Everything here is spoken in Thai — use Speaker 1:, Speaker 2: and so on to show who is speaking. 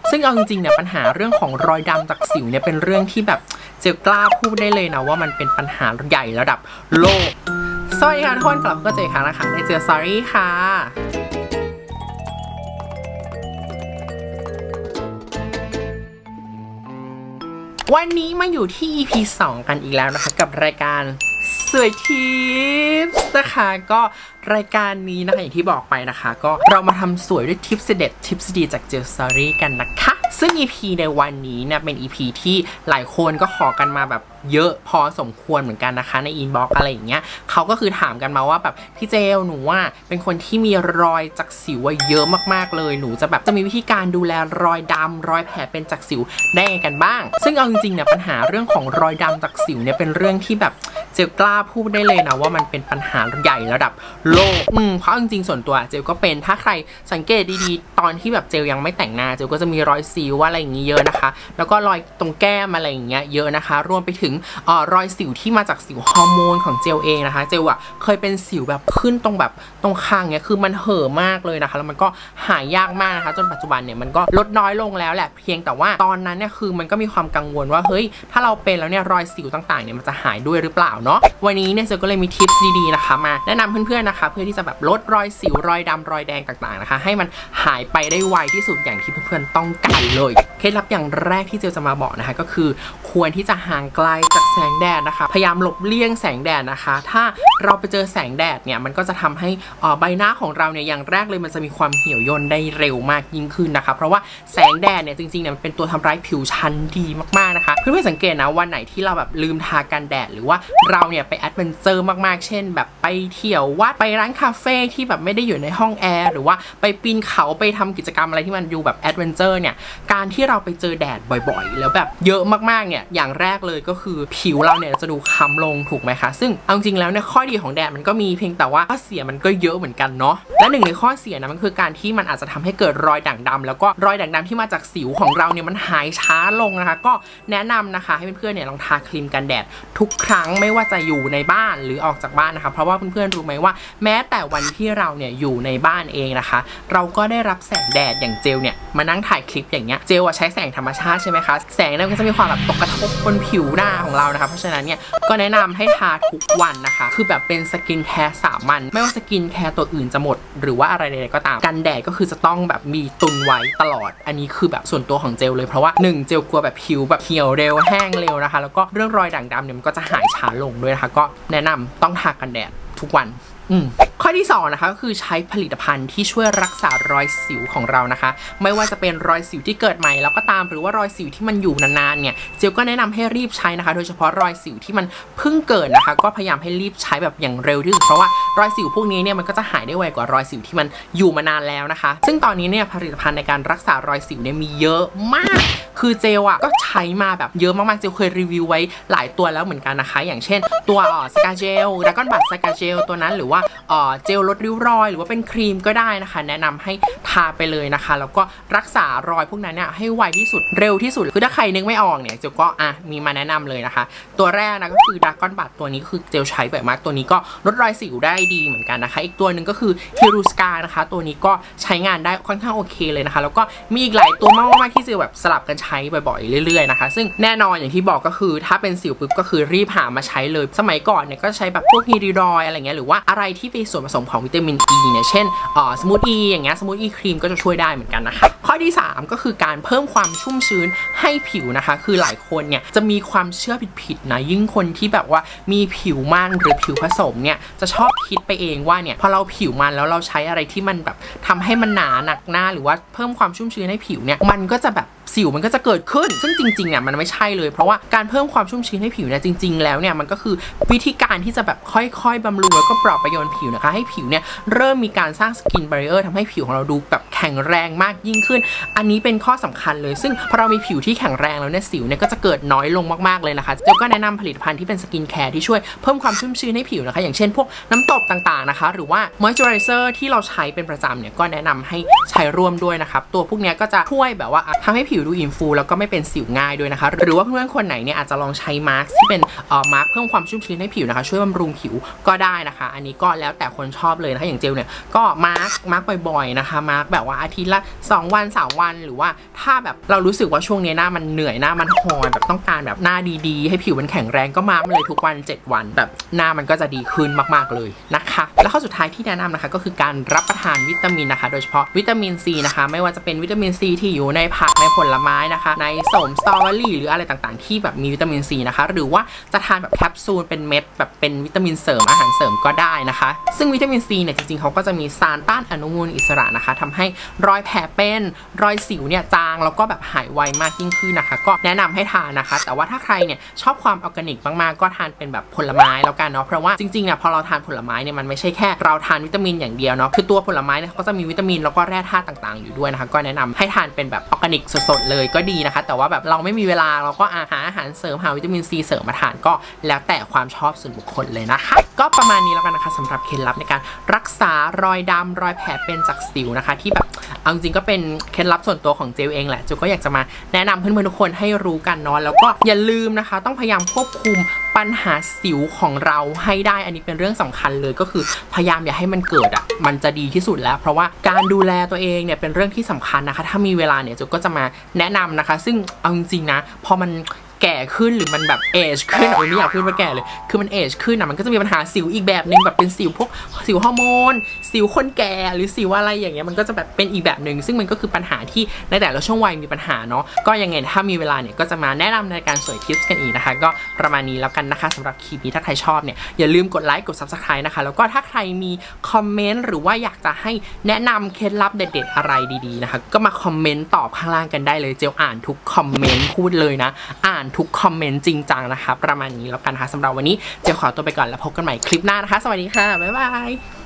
Speaker 1: ซึ่งเอาจริงๆเนี่ยปัญหาเรื่องของรอยดำจากสิวเนี่ยเป็นเรื่องที่แบบเจลกล้าพูดได้เลยนะว่ามันเป็นปัญหาใหญ่ระดับโลกสวัสดีค่ะทุกคนกลับมาเจออีกครั้งนะคะในเจลสตอรี่ค่ะวันนี้มาอยู่ที่ EP 2 กันอีกแล้วนะคะกับรายการสวยทิปส์นะคะก็รายการนี้นะคะอย่างที่บอกไปนะคะก็เรามาทำสวยด้วยทิปเด็ดทิปดีจากเจลสตอรี่กันนะคะซึ่ง EP ในวันนี้เนี่ยเป็น EP ที่หลายคนก็ขอกันมาแบบเยอะพอสมควรเหมือนกันนะคะในอินบ็อกซ์อะไรอย่างเงี้ยเขาก็คือถามกันมาว่าแบบพี่เจลหนูว่าเป็นคนที่มีรอยจากสิวเยอะมากๆเลยหนูจะมีวิธีการดูแลรอยดำรอยแผลเป็นจากสิวได้ไงกันบ้างซึ่งเอาจริงๆเนี่ยปัญหาเรื่องของรอยดำจากสิวเนี่ยเป็นเรื่องที่แบบเจลกล้าพูดได้เลยนะว่ามันเป็นปัญหาใหญ่ระดับโลกเพราะจริงๆส่วนตัวเจลก็เป็นถ้าใครสังเกตดีๆตอนที่แบบเจลยังไม่แต่งหน้าเจลก็จะมีรอยสิวอะไรอย่างงี้เยอะนะคะแล้วก็รอยตรงแก้มอะไรอย่างเงี้ยเยอะนะคะรวมไปถึงรอยสิวที่มาจากสิวฮอร์โมนของเจลเองนะคะเจลอะเคยเป็นสิวแบบขึ้นตรงคางเนี่ยคือมันเห่อะมากเลยนะคะแล้วมันก็หายยากมากนะคะจนปัจจุบันเนี่ยมันก็ลดน้อยลงแล้วแหละเพียงแต่ว่าตอนนั้นเนี่ยคือมันก็มีความกังวลว่าเฮ้ยถ้าเราเป็นแล้วเนี่ยรอยสิวต่างๆเนี่ยมันจะหายด้วยหรือเปล่าเนาะวันนี้เนี่ยเจลก็เลยมีทิปดีๆนะคะมาแนะนำเพื่อนๆนะคะเพื่อที่จะแบบลดรอยสิวรอยดำรอยแดงต่างๆนะคะให้มันหายไปได้ไวที่สุดอย่างที่เพื่อนๆต้องการเลยเคล็ดลับอย่างแรกที่เจลจะมาบอกนะคะก็คือควรที่จะห่างไกลจากแสงแดดนะคะพยายามหลบเลี่ยงแสงแดดนะคะถ้าเราไปเจอแสงแดดเนี่ยมันก็จะทำให้ใบหน้าของเราเนี่ยอย่างแรกเลยมันจะมีความเหี่ยวย่นได้เร็วมากยิ่งขึ้นนะคะเพราะว่าแสงแดดเนี่ยจริงๆเนี่ยมันเป็นตัวทำร้ายผิวชั้นดีมากๆนะคะเพื่อนๆสังเกตนะวันไหนที่เราแบบลืมทากันแดดหรือว่าเราเนี่ยไปแอดเวนเจอร์มากๆเช่นแบบไปเที่ยววัดไปร้านคาเฟ่ที่แบบไม่ได้อยู่ในห้องแอร์หรือว่าไปปีนเขาไปทำกิจกรรมอะไรที่มันดูแบบแอดเวนเจอร์เนี่ยการที่เราไปเจอแดดบ่อยๆแล้วแบบเยอะมากๆเนี่ยอย่างแรกเลยก็คือผิวเราเนี่ยจะดูค้ำลงถูกไหมคะซึ่งเอาจริงแล้วเนี่ยข้อดีของแดดมันก็มีเพียงแต่ว่าข้อเสียมันก็เยอะเหมือนกันเนาะและหนึ่งในข้อเสียนะมันคือการที่มันอาจจะทำให้เกิดรอยด่างดำแล้วก็รอยด่างดำที่มาจากสิวของเราเนี่ยมันหายช้าลงนะคะก็แนะนำนะคะให้เพื่อนๆเนี่ยลองทาครีมกันแดดทุกครั้งไม่ว่าจะอยู่ในบ้านหรือออกจากบ้านนะคะเพราะว่าเพื่อนๆรู้ไหมว่าแม้แต่วันที่เราเนี่ยอยู่ในบ้านเองนะคะเราก็ได้รับแสงแดดอย่างเจลเนี่ยมานั่งถ่ายคลิปอย่างเงี้ยเจลใช้แสงธรรมชาติใช่ไหมคะแสงนั้นก็จะมีความแบบตกกระทบบนผิวหน้าของเรานะคะเพราะฉะนั้นเนี่ยก็แนะนำให้ทาทุกวันนะคะคือแบบเป็นสกินแคร์สามัญไม่ว่าสกินแคร์ตัวอื่นจะหมดหรือว่าอะไรใดๆก็ตามกันแดดก็คือจะต้องแบบมีตุนไว้ตลอดอันนี้คือแบบส่วนตัวของเจลเลยเพราะว่า1เจลกลัวแบบผิวแบบเหี่ยวเร็วแห้งเร็วนะคะแล้วก็เรื่องรอยด่างดำเนี่ยมันก็จะหายช้าลงด้วยนะคะก็แนะนำต้องทากันแดดทุกวันข้อที่2นะคะก็คือใช้ผลิตภัณฑ์ที่ช่วยรักษารอยสิวของเรานะคะไม่ว่าจะเป็นรอยสิวที่เกิดใหม่แล้วก็ตามหรือว่ารอยสิวที่มันอยู่นานๆเนี่ยเจลก็แนะนำให้รีบใช้นะคะโดยเฉพาะรอยสิวที่มันเพิ่งเกิดนะคะก็พยายามให้รีบใช้แบบอย่างเร็วที่สุดเพราะว่ารอยสิวพวกนี้เนี่ยมันก็จะหายได้ไวกว่ารอยสิวที่มันอยู่มานานแล้วนะคะซึ่งตอนนี้เนี่ยผลิตภัณฑ์ในการรักษารอยสิวเนี่ยมีเยอะมากคือเจลก็ใช้มาแบบเยอะมากๆเจลเคยรีวิวไว้หลายตัวแล้วเหมือนกันนะคะอย่างเช่นตัวสกาเจลดราก้อนบัตสกาเจลตัวนั้นหรือว่าเจลลดริ้วรอยหรือว่าเป็นครีมก็ได้นะคะแนะนำให้ทาไปเลยนะคะแล้วก็รักษารอยพวกนั้นเนี่ยให้ไวที่สุดเร็วที่สุดคือถ้าใครนึกไม่ออกเนี่ยเจลก็มีมาแนะนำเลยนะคะตัวแรกนะก็คือดราก้อนบัตตัวนี้คือเจลใช้บ่อยมากตัวนี้ก็ลดรอยสิวได้ดีเหมือนกันนะคะอีกตัวหนึ่งก็คือฮิรูสกานะคะตัวนี้ก็ใช้งานได้ค่อนข้างโอเคเลยนะคะแล้วก็มีอีกหลายตัวมากๆที่เจลแบบสลับกันใช้บ่อยๆเรื่อยๆนะคะซึ่งแน่นอนอย่างที่บอกก็คือถ้าเป็นสิวปุ๊บก็คือรีบหามาใช้เลยสมัยก่อนเนี่ยก็ใช้แบบพวกฮิริดอยอะไรเงี้ยหรือว่าอะไรที่เป็นส่วนผสมของวิตามินอีเนี่ยเช่นสมูทอีอย่างเงี้ยสมูทอีครีมก็จะช่วยได้เหมือนกันนะคะข้อที่3ก็คือการเพิ่มความชุ่มชื้นให้ผิวนะคะคือหลายคนเนี่ยจะมีความเชื่อผิดๆนะยิ่งคนที่แบบว่ามีผิวมันหรือผิวผสมเนี่ยจะชอบคิดไปเองว่าเนี่ยพอเราผิวมันแล้วเราใช้อะไรที่มันแบบทำให้มันหนาหนักหน้าหรือว่าเพิ่มความชุ่มชื้นให้ผิวเนี่ยมันก็จะแบบสิวมันก็จะเกิดขึ้นซึ่งจริงๆเนี่ยมันไม่ใช่เลยเพราะว่าการเพิ่มความชุ่มชื้นให้ผิวเนี่ยจริงๆแล้วเนี่ยมันก็คือวิธีการที่จะแบบค่อยๆบำรุงแล้วก็ปลอบประโยชน์ผิวนะคะให้ผิวเนี่ยเริ่มมีการสร้างสกินบาริเออร์ทำให้ผิวของเราดูแบบแข็งแรงมากยิ่งขึ้นอันนี้เป็นข้อสำคัญเลยซึ่งพอเรามีผิวที่แข็งแรงแล้วเนี่ยสิวเนี่ยก็จะเกิดน้อยลงมากๆเลยนะคะเจลก็แนะนำผลิตภัณฑ์ที่เป็นสกินแคร์ที่ช่วยเพิ่มความชุ่มชื้นให้ผิวนะคะอย่างเช่นพวกน้ำตบต่างๆนะคะหรือว่ามอยส์เจอไรเซอร์ที่เราใช้เป็นประจำเนี่ยก็แนะนำให้ใช้ร่วมด้วยนะครับตัวพวกนี้ก็จะช่วยแบบว่าทำให้ผิวดูอิ่มฟูแล้วก็ไม่เป็นสิวง่ายด้วยนะคะหรือว่าเพื่อนๆคนไหนเนี่ยอาจจะลองใช้มาร์คที่เป็นมาร์คเพิ่มความชุ่มชื้นให้ผิวนะคะช่วยบำรุงผิวก็ได้นะคะอันนี้ก็ก็แล้วแต่คนชอบเลยนะคะอย่างเจลเนี่ยก็มาร์กบ่อยๆนะคะมาร์กแบบว่าอาทิตย์ละ2 วัน 3 วันหรือว่าถ้าแบบเรารู้สึกว่าช่วงนี้หน้ามันเหนื่อยหน้ามันหอยแบบต้องการแบบหน้าดีๆให้ผิวมันแข็งแรงก็มาร์กเลยทุกวัน7 วันแบบหน้ามันก็จะดีขึ้นมากๆเลยนะคะแล้วข้อสุดท้ายที่แนะนำนะคะก็คือการรับประทานวิตามินนะคะโดยเฉพาะวิตามินซีนะคะไม่ว่าจะเป็นวิตามินซีที่อยู่ในผักในผลไม้นะคะในส้มสตรอเบอรี่หรืออะไรต่างๆที่แบบมีวิตามินซีนะคะหรือว่าจะทานแบบแคปซูลเป็นเม็ดแบบเป็นวิตามินเสริมอาหารเสริมก็ได้นะคะซึ่งวิตามินซีเนี่ยจริงๆเขาก็จะมีสารต้านอนุมูลอิสระนะคะทำให้รอยแผลเป็นรอยสิวเนี่ยจางแล้วก็แบบหายไวมากยิ่งขึ้นนะคะก็แนะนำให้ทานนะคะแต่ว่าถ้าใครเนี่ยชอบความออร์แกนิกมากๆก็ทานเป็นแบบผลไม้แล้วกันเนาะเพราะว่าจริงๆเนี่ยพอเราทานผลไม้เนี่ยมันไม่ใช่แค่เราทานวิตามินอย่างเดียวเนาะคือตัวผลไม้เนี่ยก็จะมีวิตามินแล้วก็แร่ธาตุต่างๆอยู่ด้วยนะคะก็แนะนำให้ทานเป็นแบบออร์แกนิกสดๆเลยก็ดีนะคะแต่ว่าแบบเราไม่มีเวลาเราก็หาอาหารเสริมหาวิตามินซีเสริมมาทานก็แล้วแต่ความชอบส่วนบุคคลเลยนะคะก็ประมาณนี้แล้วกันนะคะสำหรับเคล็ดลับในการรักษารอยดำรอยแผลเป็นจากสิวนะคะที่แบบเอาจริงก็เป็นเคล็ดลับส่วนตัวของเจลเองแหละเจลก็อยากจะมาแนะนำเพื่อนๆทุกคนให้รู้กันเนาะแล้วก็อย่าลืมนะคะต้องพยายามควบคุมปัญหาสิวของเราให้ได้อันนี้เป็นเรื่องสำคัญเลยก็คือพยายามอย่าให้มันเกิดอ่ะมันจะดีที่สุดแล้วเพราะว่าการดูแลตัวเองเนี่ยเป็นเรื่องที่สำคัญนะคะถ้ามีเวลาเนี่ยเจลก็จะมาแนะนำนะคะซึ่งเอาจริงๆนะพอมันแก่ขึ้นหรือมันแบบเอจขึ้นไม่อยากพูดว่าแก่เลยคือมันเอจขึ้นมันก็จะมีปัญหาสิวอีกแบบนึงแบบเป็นสิวพวกสิวฮอร์โมนสิวคนแก่หรือสิวอะไรอย่างเงี้ยมันก็จะแบบเป็นอีกแบบนึงซึ่งมันก็คือปัญหาที่ในแต่ละช่วงวัยมีปัญหาเนาะก็ยังไงถ้ามีเวลาเนี่ยก็จะมาแนะนำในการสวยทิปส์กันอีกนะคะก็ประมาณนี้แล้วกันนะคะสำหรับคลิปนี้ถ้าใครชอบเนี่ยอย่าลืมกดไลค์กด Subscribe นะคะแล้วก็ถ้าใครมีคอมเมนต์หรือว่าอยากจะให้แนะนำเคล็ดลับเด็ดๆอะไรดีๆนะคะก็มาคอมเมนต์ตอบข้างล่างกันได้เลยเจลอ่านทุกคอมเมนต์พูดเลยนะอ่านทุกคอมเมนต์จริงจังนะคะประมาณนี้แล้วกันค่ะสำหรับวันนี้เจลขอตัวไปก่อนแล้วพบกันใหม่คลิปหน้านะคะสวัสดีค่ะบ๊ายบาย